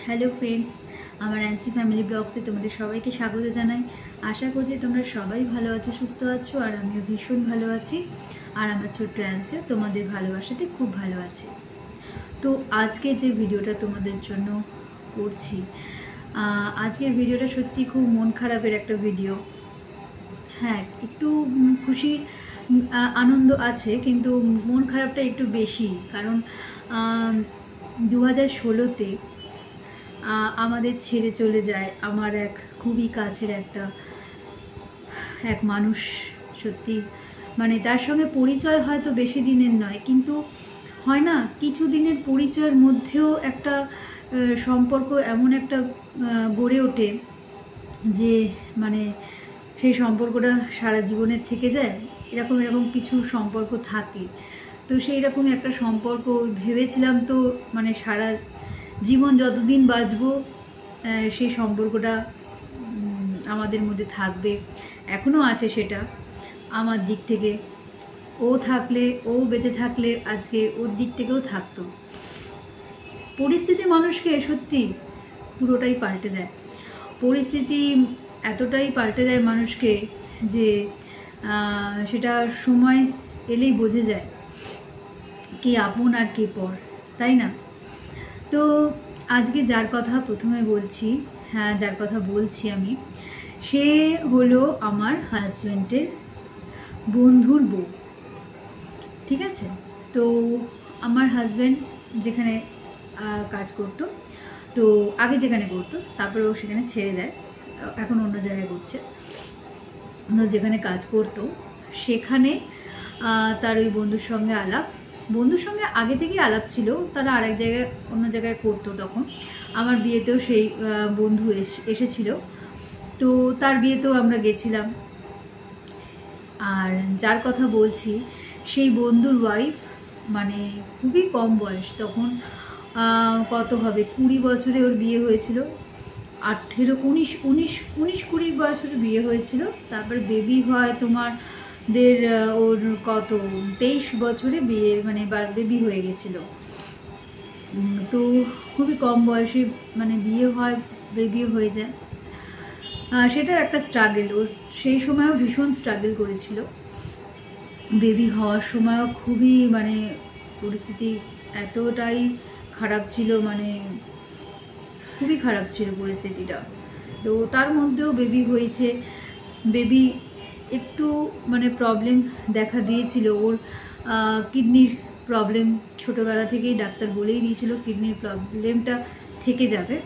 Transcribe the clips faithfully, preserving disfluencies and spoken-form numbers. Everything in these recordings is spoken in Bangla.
হ্যালো ফ্রেন্ডস, আমার অ্যান্সি ফ্যামিলি ব্লগসে তোমাদের সবাইকে স্বাগত জানাই। আশা করছি তোমরা সবাই ভালো আছো, সুস্থ আছো, আর আমিও ভীষণ ভালো আছি। আর আমার ছোট্ট অ্যান্সি তোমাদের ভালোবাসাতে খুব ভালো আছে। তো আজকে যে ভিডিওটা তোমাদের জন্য করছি, আজকের ভিডিওটা সত্যি খুব মন খারাপের একটা ভিডিও। হ্যাঁ, একটু খুশির আনন্দ আছে, কিন্তু মন খারাপটা একটু বেশি। কারণ দু হাজার ষোলোতে আমাদের ছেড়ে চলে যায় আমার এক খুবই কাছের একটা এক মানুষ। সত্যি মানে তার সঙ্গে পরিচয় হয়তো বেশি দিনের নয়, কিন্তু হয় না কিছু দিনের পরিচয়ের মধ্যেও একটা সম্পর্ক এমন একটা গড়ে ওঠে যে মানে সেই সম্পর্কটা সারা জীবনের থেকে যায়। এরকম এরকম কিছু সম্পর্ক থাকে। তো সেই রকমই একটা সম্পর্ক ভেবেছিলাম, তো মানে সারা জীবন যতদিন বাঁচবো সেই সম্পর্কটা আমাদের মধ্যে থাকবে, এখনও আছে সেটা আমার দিক থেকে। ও থাকলে, ও বেঁচে থাকলে আজকে ওর দিক থেকেও থাকতো। পরিস্থিতি মানুষকে সত্যি পুরোটাই পাল্টে দেয়। পরিস্থিতি এতটাই পাল্টে দেয় মানুষকে যে সেটা সময় এলেই বোঝা যায় কে আপন আর কে পর, তাই না? তো আজকে যার কথা প্রথমে বলছি, হ্যাঁ যার কথা বলছি আমি, সে হলো আমার হাজব্যান্ডের বন্ধুর বউ। ঠিক আছে? তো আমার হাজব্যান্ড যেখানে কাজ করতো, তো আগে যেখানে করতো, তারপরে ও সেখানে ছেড়ে দেয়, এখন অন্য জায়গায় করছে। যেখানে কাজ করতো সেখানে তার ওই বন্ধুর সঙ্গে আলাপ, বন্ধুর সঙ্গে আগে থেকেই আলাপ ছিল, তারা আরেক জায়গায় অন্য জায়গায় করতো। তখন আমার বিয়েতেও সেই বন্ধু এসেছিল, তো তার বিয়েতেও আমরা গেছিলাম। আর যার কথা বলছি সেই বন্ধুর ওয়াইফ, মানে খুবই কম বয়স, তখন কত হবে, কুড়ি বছরে ওর বিয়ে হয়েছিল, আঠেরো উনিশ উনিশ উনিশ কুড়ি বছরে বিয়ে হয়েছিল। তারপর বেবি হয় তোমার দের ওর কত তেইশ বছরে বিয়ে, মানে বেবি হয়ে গেছিল। তো খুবই কম বয়সে মানে বিয়ে হয়, বেবিও হয়ে যায়। সেটা একটা স্ট্রাগল, ও সেই সময়ও ভীষণ স্ট্রাগল করেছিল। বেবি হওয়ার সময়ও খুবই মানে পরিস্থিতি এতটাই খারাপ ছিল, মানে খুবই খারাপ ছিল পরিস্থিতিটা। তো তার মধ্যেও বেবি হয়েছে। বেবি একটু মানে প্রবলেম দেখা দিয়েছিল, ওর কিডনির প্রবলেম ছোটোবেলা থেকেই ডাক্তার বলেই দিয়েছিল কিডনির প্রবলেমটা থেকে যাবে।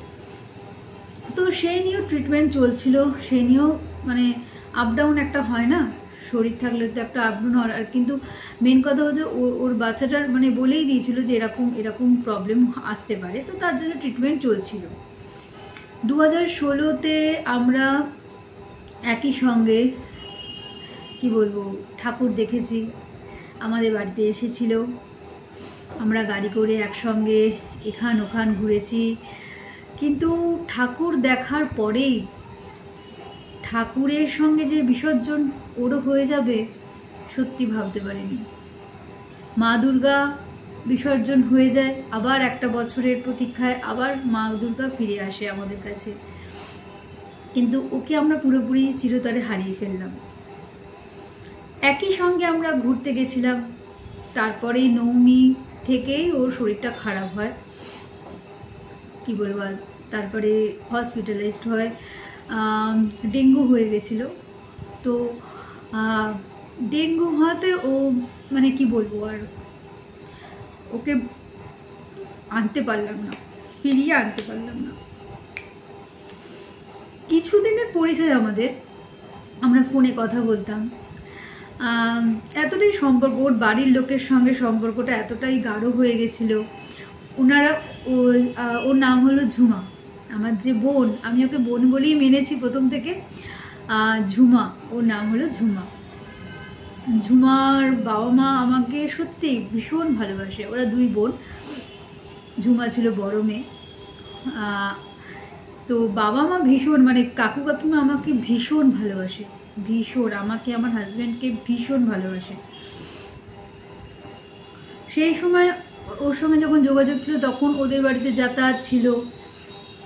তো সেই নিয়েও ট্রিটমেন্ট চলছিল, সেই নিয়েও মানে আপ ডাউন একটা হয় না, শরীর থাকলে তো একটা আপ ডাউন হয়। আর কিন্তু মেন কথা হচ্ছে ওর বাচ্চাটার মানে বলেই দিয়েছিল যে এরকম এরকম প্রবলেম আসতে পারে, তো তার জন্য ট্রিটমেন্ট চলছিল। দু হাজার ষোলোতে আমরা একই সঙ্গে কি বলবো ঠাকুর দেখেছি, আমাদের বাড়িতে এসেছিল, আমরা গাড়ি করে একসঙ্গে এখান ওখান ঘুরেছি। কিন্তু ঠাকুর দেখার পরেই ঠাকুরের সঙ্গে যে বিসর্জন ওরও হয়ে যাবে সত্যি ভাবতে পারিনি। মা দুর্গা বিসর্জন হয়ে যায়, আবার একটা বছরের প্রতীক্ষায় আবার মা দুর্গা ফিরে আসে আমাদের কাছে, কিন্তু ওকে আমরা পুরোপুরি চিরতরে হারিয়ে ফেললাম। একই সঙ্গে আমরা ঘুরতে গেছিলাম, তারপরে নবমী থেকেই ওর শরীরটা খারাপ হয়, কি বলবো, তারপরে হসপিটালাইজড হয়, ডেঙ্গু হয়ে গেছিল। তো ডেঙ্গু হওয়াতে ও মানে কি বলবো, আর ওকে আনতে পারলাম না, ফিরিয়ে আনতে পারলাম না। কিছুদিনের পরিচয় আমাদের, আমরা ফোনে কথা বলতাম, এতটাই সম্পর্ক, ওর বাড়ির লোকের সঙ্গে সম্পর্কটা এতটাই গাঢ় হয়ে গেছিল। ওনারা ওর নাম হলো ঝুমা, আমার যে বোন, আমি ওকে বোন বলেই মেনেছি প্রথম থেকে। ঝুমা, ওর নাম হলো ঝুমা। ঝুমার বাবা মা আমাকে সত্যি ভীষণ ভালোবাসে, ওরা দুই বোন, ঝুমা ছিল বড় মেয়ে। তো বাবা মা ভীষণ মানে কাকু কাকিমা আমাকে ভীষণ ভালোবাসে, ভীষণ আমাকে আমার হাজব্যান্ডকে ভীষণ ভালোবাসে। সেই সময় ওর সঙ্গে যখন যোগাযোগ ছিল তখন ওদের বাড়িতে যাতায়াত ছিল,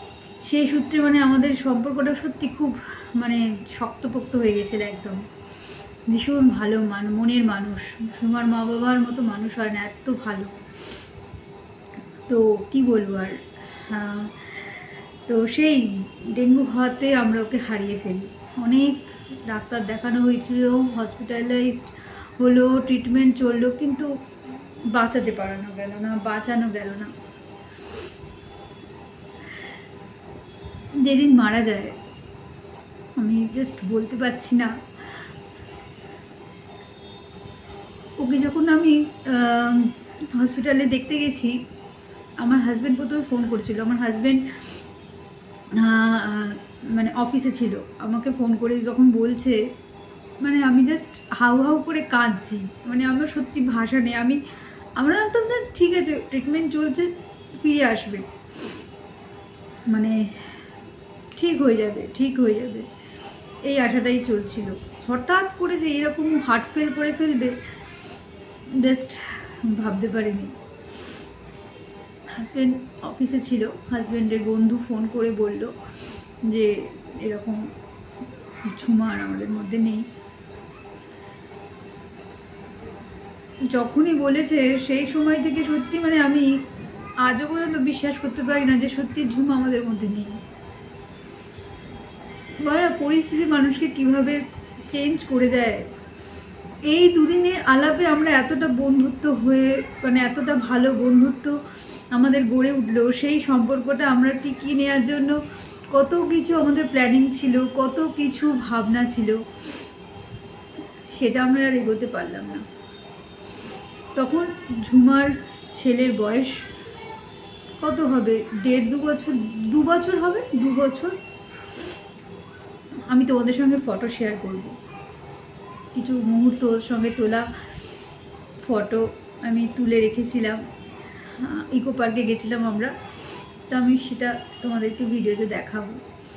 সেই সূত্রে মানে আমাদের সম্পর্কটা সত্যি খুব মানে শক্তপোক্ত হয়ে গেছিল একদম। ভীষণ ভালো মান মনের মানুষ, তোমার মা বাবার মতো মানুষ হয় না, এত ভালো। তো কি বলবো আর, তো সেই ডেঙ্গু হওয়াতে আমরা ওকে হারিয়ে ফেলি। অনেক ডাক্তার দেখানো হয়েছিল, হসপিটালাইজড হলো, ট্রিটমেন্ট চললো, কিন্তু বাঁচাতে পারানো গেল না, বাঁচানো গেল না। যেদিন মারা যায় আমি জাস্ট বলতে পারছি না। ওকে যখন আমি হসপিটালে দেখতে গেছি, আমার হাজব্যান্ড প্রথমে ফোন করেছিল। আমার হাজব্যান্ড মানে অফিসে ছিল, আমাকে ফোন করে যখন বলছে, মানে আমি জাস্ট হাউ হাউ করে কাঁদছি। মানে আমার সত্যি ভাষা নেই। আমি আমরা জানতাম না ঠিক আছে ট্রিটমেন্ট চলছে, ফিরে আসবে, মানে ঠিক হয়ে যাবে ঠিক হয়ে যাবে এই আশাটাই চলছিল। হঠাৎ করে যে এরকম হার্ট ফেল করে ফেলবে জাস্ট ভাবতে পারিনি। হাজব্যান্ড অফিসে ছিল, হাজব্যান্ডের বন্ধু ফোন করে বলল যে এরকম ঝুমা আর আমাদের মধ্যে নেই। যখনই বলেছে সেই সময় থেকে সত্যি মানে আমি আজও পর্যন্ত বিশ্বাস করতে পারি না যে সত্যি ঝুমা আমাদের মধ্যে নেই। পরিস্থিতি মানুষকে কিভাবে চেঞ্জ করে দেয়। এই দুদিনে আলাপে আমরা এতটা বন্ধুত্ব হয়ে মানে এতটা ভালো বন্ধুত্ব আমাদের গড়ে উঠলো, সেই সম্পর্কটা আমরা টিকিয়ে নেওয়ার জন্য কত কিছু আমাদের প্ল্যানিং ছিল, কত কিছু ভাবনা ছিল, সেটা আমরা আর এগোতে পারলাম না। তখন ঝুমার ছেলের বয়স কত হবে, দেড় দু বছর দু বছর হবে দু বছর। আমি তোমাদের সঙ্গে ফটো শেয়ার করব, কিছু মুহূর্ত ওর সঙ্গে তোলা ফটো আমি তুলে রেখেছিলাম। ইকো পার্কে গেছিলাম আমরা, তো আমি সেটা তোমাদেরকে ভিডিওতে দেখাবো।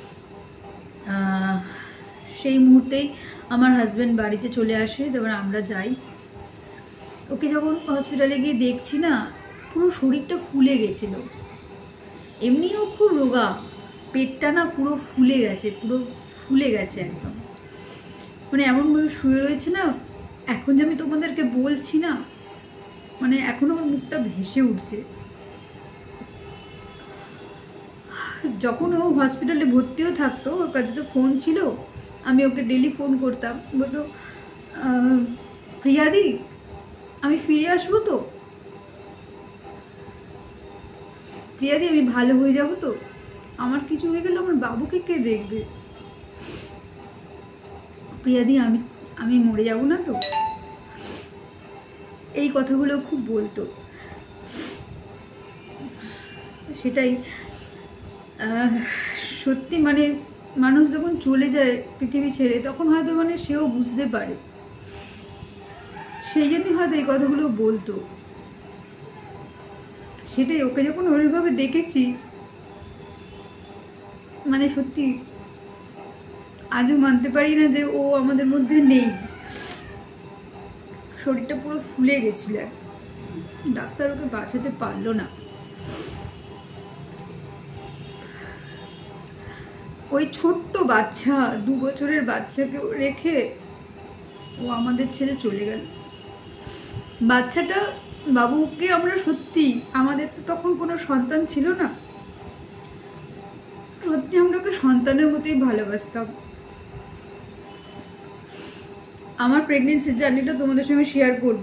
সেই মুহূর্তেই আমার হাজব্যান্ড বাড়িতে চলে আসে, তারপর আমরা যাই। ওকে যখন হসপিটালে গিয়ে দেখছি না, পুরো শরীরটা ফুলে গেছিল। এমনিও খুব রোগা, পেটটা না পুরো ফুলে গেছে, পুরো ফুলে গেছে একদম। মানে এমনভাবে শুয়ে রয়েছে না, এখন যে আমি তোমাদেরকে বলছি না, মানে এখনো আমার মুখটা ভেসে উঠছে। যখন ও হসপিটালে ভর্তিও থাকতো, ওর কাছে তো ফোন ছিল, আমি ওকে ডেলি ফোন করতাম, বলতো প্রিয়াদি আমি ফিরে আসবো তো, প্রিয়াদি আমি ভালো হয়ে যাব তো, আমার কিছু হয়ে গেলে আমার বাবুকে কে দেখবে, প্রিয়াদি আমি আমি মরে যাব না তো। এই কথাগুলো খুব বলতো। সেটাই সত্যি, মানে মানুষ যখন চলে যায় পৃথিবী ছেড়ে, তখন হয়তো মানে সেও বুঝতে পারে, সেই জন্যই হয়তো এই কথাগুলো বলতো। সেটাই, ওকে যখন ওইভাবে দেখেছি, মানে সত্যি আজও মানতে পারি না যে ও আমাদের মধ্যে নেই। শরীরটা পুরো ফুলে গেছিল, ডাক্তার ওকে বাঁচাতে পারলো না। ওই ছোট্ট বাচ্চা, দু বছরের বাচ্চাকে রেখে ও আমাদের ছেড়ে চলে গেল। বাচ্চাটা বাবুকে আমরা সত্যি, আমাদের তো তখন কোনো সন্তান ছিল না, সত্যি আমরা ওকে সন্তানের মতোই ভালোবাসতাম। আমার প্রেগনেন্সির জার্নিটা তোমাদের সঙ্গে শেয়ার করব।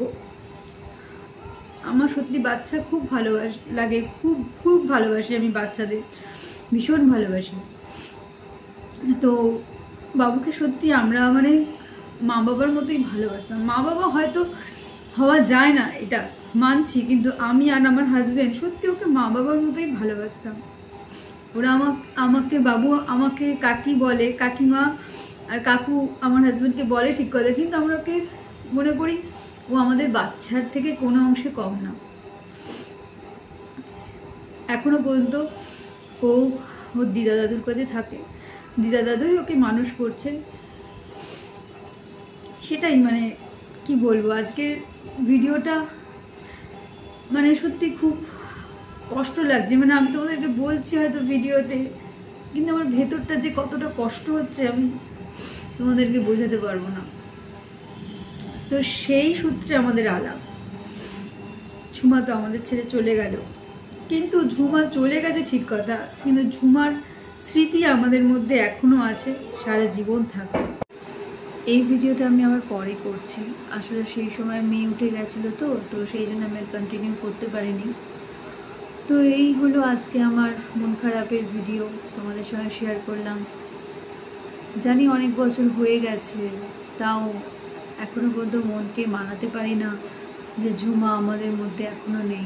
আমার সত্যি বাচ্চা খুব ভালোবাস লাগে, খুব খুব ভালোবাসি আমি বাচ্চাদের, ভীষণ ভালোবাসি। তো বাবুকে সত্যি আমরা মানে মা বাবার মতোই ভালোবাসতাম। মা বাবা হয়তো হওয়া যায় না, এটা মানছি, কিন্তু আমি আর আমার হাজব্যান্ড সত্যি ওকে মা বাবার মতোই ভালোবাসতাম। ওরা আমাকে আমাকে বাবু আমাকে কাকি বলে, কাকিমা, আর কাকু আমার হাজব্যান্ডকে বলে ঠিক কথা, কিন্তু আমরা ওকে মনে করি ও আমাদের বাচ্চার থেকে কোনো অংশে কম না। এখনো পর্যন্ত ও ওর দিদা দাদুর কাছে থাকে, দিদা দাদুই ওকে মানুষ করছে। সেটাই, মানে কি বলবো, আজকের ভিডিওটা মানে সত্যি খুব কষ্ট লাগছে। মানে আমি তোমাদেরকে বলছি হয়তো ভিডিওতে, কিন্তু আমার ভেতরটা যে কতটা কষ্ট হচ্ছে আমি তোমাদেরকে বোঝাতে পারবো না। তো সেই সূত্রে আমাদের আলাপ। ঝুমা তো আমাদের ছেড়ে চলে গেল, কিন্তু ঝুমা চলে গেছে ঠিক কথা, কিন্তু ঝুমার স্মৃতি আমাদের মধ্যে এখনো আছে, সারা জীবন থাকবে। এই ভিডিওটা আমি আবার পরে করছি, আসলে সেই সময় মেয়ে উঠে গেছিলো তো তো সেই জন্য আমি আর কন্টিনিউ করতে পারিনি। তো এই হলো আজকে আমার মন খারাপের ভিডিও, তোমাদের সঙ্গে শেয়ার করলাম। জানি অনেক বছর হয়ে গেছে, তাও এখনো পর্যন্ত মনকে মানাতে পারি না যে ঝুমা আমাদের মধ্যে এখনো নেই,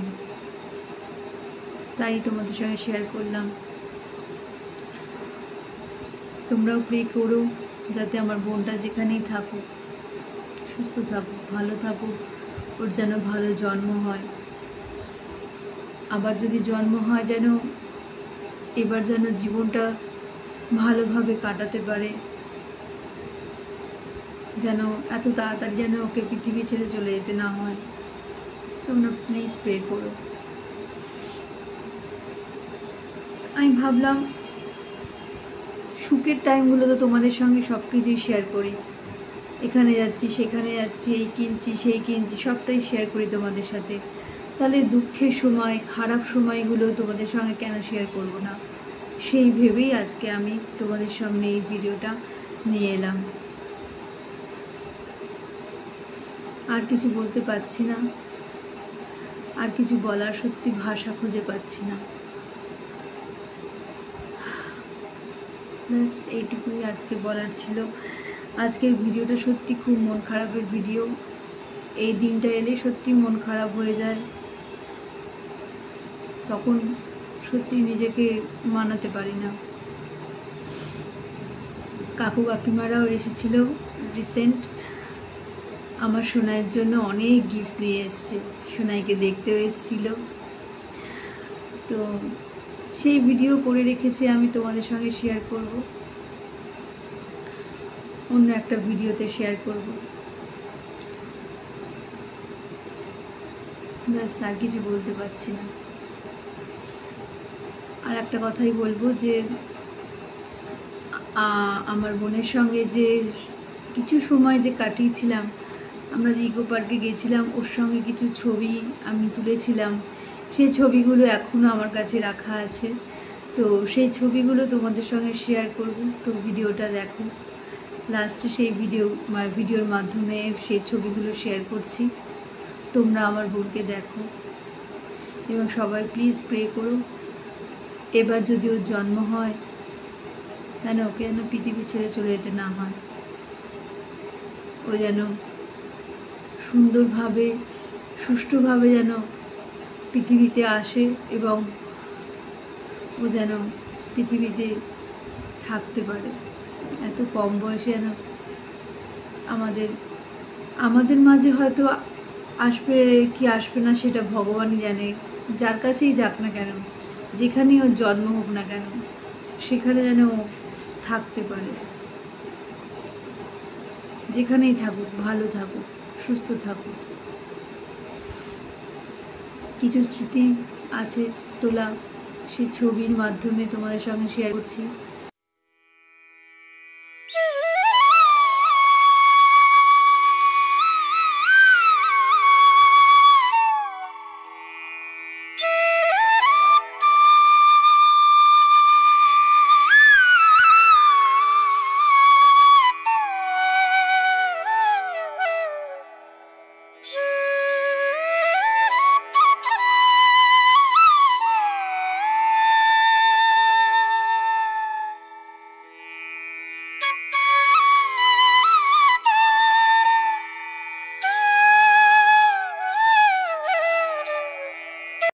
তাই তোমাদের সঙ্গে শেয়ার করলাম। তোমরাও প্রে করো যাতে আমার বোনটা যেখানেই থাকুক সুস্থ থাকুক, ভালো থাকুক, ওর যেন ভালো জন্ম হয়। আবার যদি জন্ম হয় যেন এবার যেন জীবনটা ভালোভাবে কাটাতে পারে, যেন এত তাড়াতাড়ি যেন ওকে পৃথিবী ছেড়ে চলে যেতে না হয়। তোমরা প্লিজ প্রে করো। আমি ভাবলাম সুখের টাইমগুলো তো তোমাদের সঙ্গে সব কিছুই শেয়ার করি, এখানে যাচ্ছি সেখানে যাচ্ছি, এই কিনছি সেই কিনছি, সবটাই শেয়ার করি তোমাদের সাথে। তাহলে দুঃখের সময় খারাপ সময়গুলো তোমাদের সঙ্গে কেন শেয়ার করব না, সেই ভেবেই আজকে আমি তোমাদের সামনে এই ভিডিওটা নিয়ে এলাম। আর কিছু বলতে পারছি না, আর কিছু বলার সত্যি ভাষা খুঁজে পাচ্ছি না। ব্যাস এইটুকুই আজকে বলার ছিল। আজকের ভিডিওটা সত্যি খুব মন খারাপের ভিডিও। এই দিনটা এলে সত্যি মন খারাপ হয়ে যায়, তখন সত্যি নিজেকে মানাতে পারি না। কাকু কাকিমারাও এসেছিল রিসেন্ট, আমার সোনাইয়ের জন্য অনেক গিফট নিয়ে এসছে, সোনাইকে দেখতেও এসেছিল। তো সেই ভিডিও করে রেখেছি, আমি তোমাদের সঙ্গে শেয়ার করব, অন্য একটা ভিডিওতে শেয়ার করব। ব্যাস আর কিছু বলতে পারছি না। আর একটা কথাই বলবো যে আমার বোনের সঙ্গে যে কিছু সময় যে কাটিয়েছিলাম, আমরা যে ইকো পার্কে গেছিলাম, ওর সঙ্গে কিছু ছবি আমি তুলেছিলাম, সেই ছবিগুলো এখনও আমার কাছে রাখা আছে। তো সেই ছবিগুলো তোমাদের সঙ্গে শেয়ার করব। তো ভিডিওটা দেখো, লাস্টে সেই ভিডিও ভিডিওর মাধ্যমে সেই ছবিগুলো শেয়ার করছি, তোমরা আমার বোনকে দেখো এবং সবাই প্লিজ প্রে করো এবার যদি ওর জন্ম হয় যেন ওকে যেন পৃথিবী ছেড়ে চলে যেতে না হয়, ও যেন সুন্দরভাবে সুষ্ঠুভাবে যেন পৃথিবীতে আসে এবং ও যেন পৃথিবীতে থাকতে পারে। এত কম বয়সে যেন আমাদের আমাদের মাঝে হয়তো আসবে কি আসবে না সেটা ভগবানই জানে, যার কাছেই যাক না কেন, যেখানেই ওর জন্ম হোক না কেন, সেখানে যেন ও থাকতে পারে, যেখানেই থাকুক ভালো থাকুক সুস্থ থাকুক। কিছু স্মৃতি আছে তোলা, সেই ছবির মাধ্যমে তোমাদের সঙ্গে শেয়ার করছি।